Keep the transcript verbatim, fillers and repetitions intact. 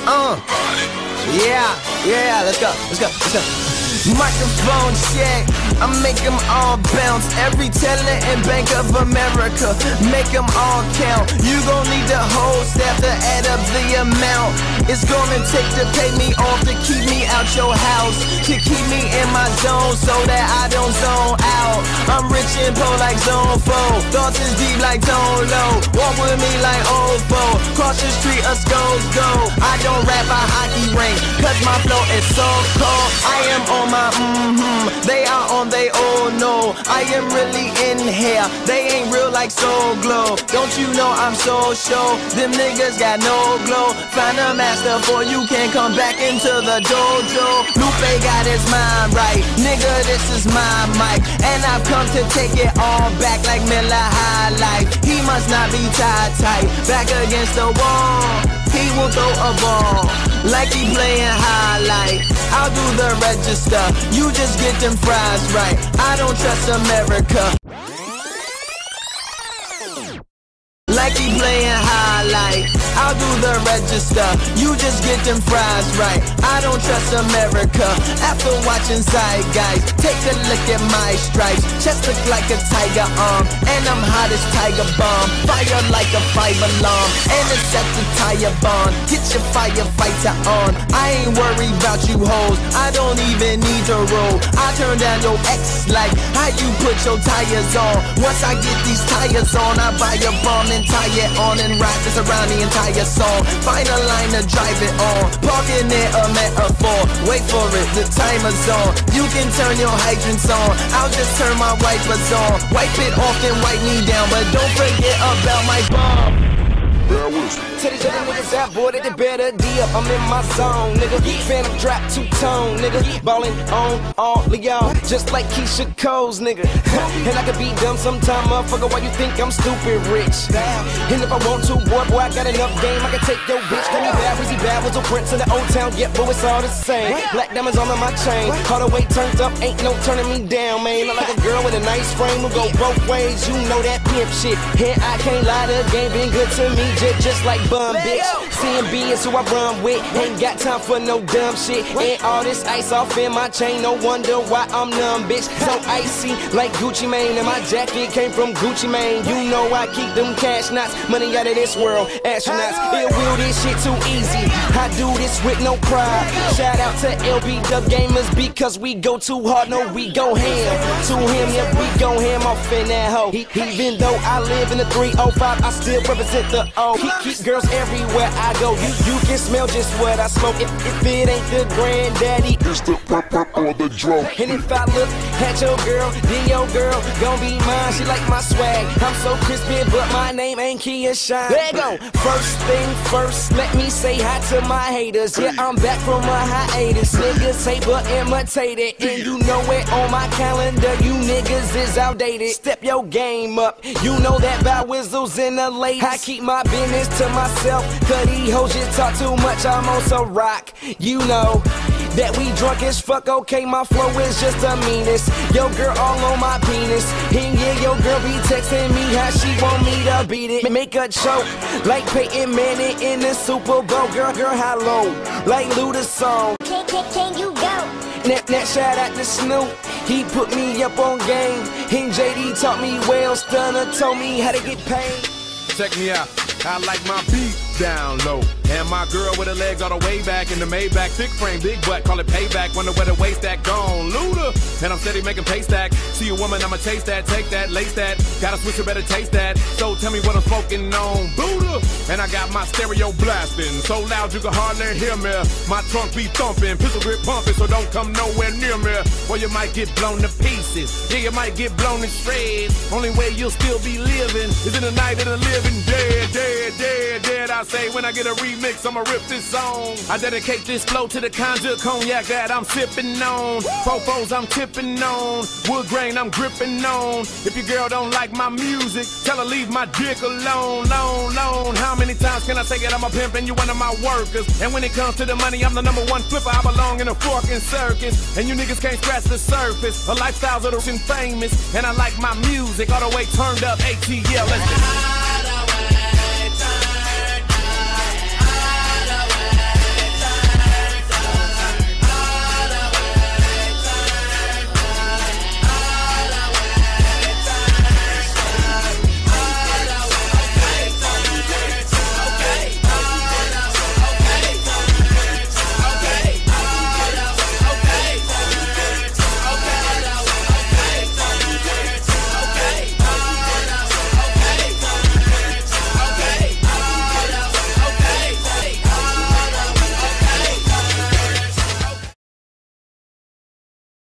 Uh, yeah, yeah, let's go, let's go, let's go. Microphone check, I make them all bounce. Every teller in Bank of America, make them all count. You gon' need the whole staff to add up the amount. It's gonna take to pay me off to keep me out your house, to keep me in my zone so that I don't zone out. I'm rich and poor like Zone four, thoughts is deep like Tone Low. Walk with me like old foe, cross the street us goes go. I don't rap a hockey rink, cause my flow is so cold. I am on my mm-hmm, they are on they oh no. I am really in here, they ain't real like Soul Glow. Don't you know I'm so sure, them niggas got no glow. Find a master for you can come back into the dojo. Lupe got his mind right, nigga this is my mic, and I've come to take it all back like Miller High Life. He must not be tied tight, back against the wall. He will throw a ball like he playing highlight. I'll do the register, you just get them fries right. I don't trust America, like he playing highlight. I'll do the register, you just get them fries right. I don't trust America. After watching Zeitgeist, take a look at my stripes. Chest look like a tiger arm, and I'm hot as Tiger Bomb. Fire like a five alarm, and it's set to tire bond. Get your firefighter on, I ain't worried about you hoes. I don't even need to roll. I turn down your ex like how you put your tires on. Once I get these tires on, I buy a bomb and tie it on and ride this around the entire song. Find a line to drive it on, parking it a metaphor. Wait for it, the timer's on. You can turn your hydrants on, I'll just turn my wipers on. Wipe it off and wipe me down, but don't forget about my bomb. Tell these other niggas out, boy, that they better D up. I'm in my zone, nigga. Phantom drop two-tone, nigga. Ballin' on all of y'all, just like Keisha Cole's, nigga. And I could be dumb sometime, motherfucker, why you think I'm stupid rich? And if I want to, boy, boy, I got enough game, I can take your bitch. Call me bad, Weezy Bad, was a prince in the old town, yeah, but it's all the same. Black diamonds all on my chain, all the way turned up, ain't no turning me down, man. Look like a girl with a nice frame who go both ways, you know that pimp shit. And I can't lie, the game been good to me. Just, just like bum, bitch. C M B is who I run with. Ain't got time for no dumb shit. And all this ice off in my chain, no wonder why I'm numb, bitch. So icy like Gucci Mane, and my jacket came from Gucci Mane. You know I keep them cash knots, money out of this world, astronauts. It will this shit too easy. I do this with no pride. Shout out to L B W Gamers because we go too hard, no we go ham. To him, yeah we go ham off in that hoe. Even though I live in the three oh five, I still represent the O. Keep, keep girls everywhere I go. You you can smell just what I smoke. If, if it ain't the granddaddy, it's the pop pop or the drum. And if I look at your girl, then your girl gon' be mine. She like my swag. I'm so crispy, but my name ain't Kia Shine. There go. First thing first, let me say hi to my haters. Yeah, I'm back from my hiatus. Niggas hate but imitated, and you know it on my calendar. You niggas is outdated. Step your game up. You know that by whistles in the late. I keep my business to myself, cause these hoes just talk too much. I'm on some rock. You know that we drunk as fuck, okay, my flow is just the meanest. Yo girl all on my penis, and yeah, yo girl be texting me how she want me to beat it. Make a choke, like Peyton Manning in the Super Bowl. Girl, girl, how low, like Luda song. Can, can, can you go? That, that shout out to Snoop, he put me up on game. And J D taught me well, Stunner told me how to get paid. Check me out, I like my beat down low. And my girl with her legs all the way back in the Maybach, thick frame, big butt, call it payback. Wonder where the waist that gone, Luda. And I'm steady making pay stack. See a woman, I'ma taste that, take that, lace that. Gotta switch, you better taste that. So tell me what I'm smoking on, Buddha. And I got my stereo blasting, so loud you can hardly hear me. My trunk be thumping, pistol grip pumping, so don't come nowhere near me. Or you might get blown to pieces. Yeah, you might get blown to shreds. Only way you'll still be living is in the night of the living dead, dead, dead, dead. I say when I get a remix, I'ma rip this song. I dedicate this flow to the conjure cognac that I'm sipping on. Fofos I'm tipping on. Wood grain I'm gripping on. If your girl don't like my music, tell her leave my dick alone, alone, alone. How many times can I say it? I'm a pimp and you one of my workers. And when it comes to the money, I'm the number one flipper. I belong in a fucking circus. And you niggas can't scratch the surface. A lifestyle's of the famous. And I like my music all the way turned up. A T L, let's go.